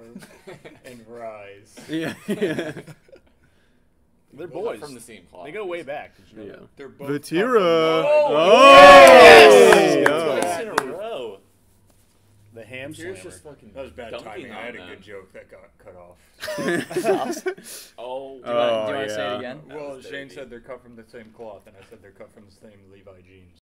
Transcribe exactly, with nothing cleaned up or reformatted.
Barb and Rise. Yeah. yeah. They're Well, boys. from the same cloth. They go way back. Did you know Yeah. that? They're both Vatira. Oh, Oh, yes! let's Let's go. Twice in a row. The ham Here's slammer. just fucking. That was bad dunking timing. I on had a them. good joke that got cut off. Oh. Do you want, do you Oh, want to say yeah. it again? That Well, was Shane dirty. said they're cut from the same cloth, and I said they're cut from the same Levi jeans.